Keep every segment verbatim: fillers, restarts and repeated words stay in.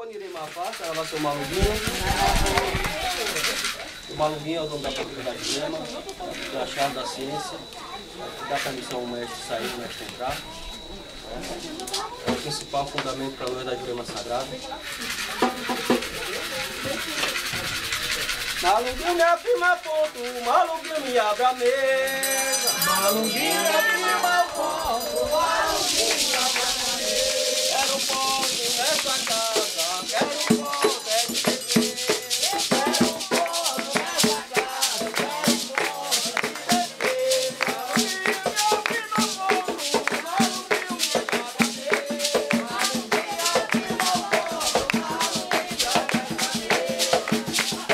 bonirei mafá, ela vai ser o malunguinho. O malunguinho é o dono da cultura da Jurema, da chave da ciência, da permissão ao mestre sair, o mestre entrar. É o principal fundamento para nós da Jurema Sagrada. Malunguinho me afirma ponto, malunguinho me abre a mesa. Malunguinho me afirma ponto, malunguinho me abre a mesa. Quero um ponto nessa casa, quero um ponto é de beber. Quero um ponto nessa casa, quero um ponto é de beber. Malunguinho me afirma ponto, malunguinho me abre a mesa. Malunguinho me afirma ponto, malunguinho me abre a mesa.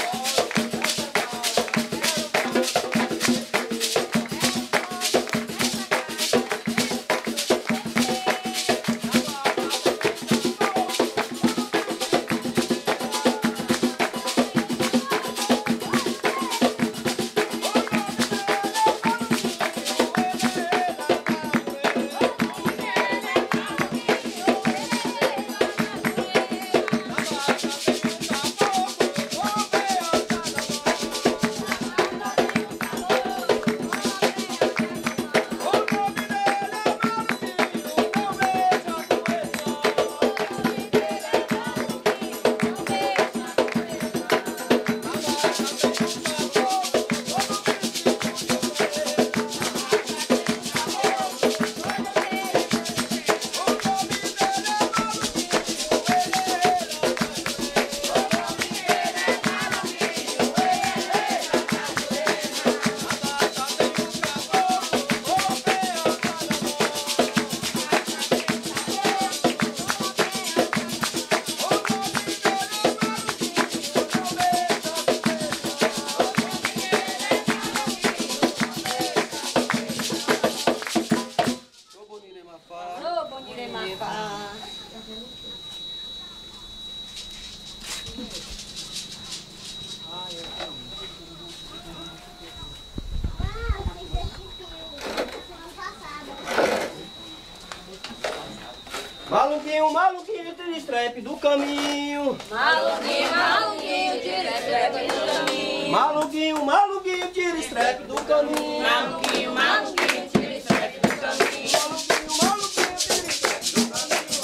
Malunguinho, malunguinho, tira estrepe do caminho. Malunguinho, malunguinho, tira estrepe do caminho. Malunguinho, malunguinho, tira estrepe do caminho. Malunguinho, malunguinho, tira estrepe do caminho. Malunguinho, malunguinho, tira estrepe do caminho.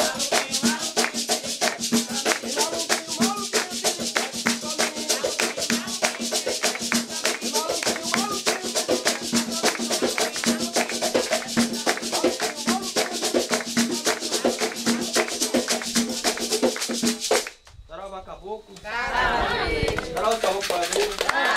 Caboclo. Caralho. Caralho, caboclo.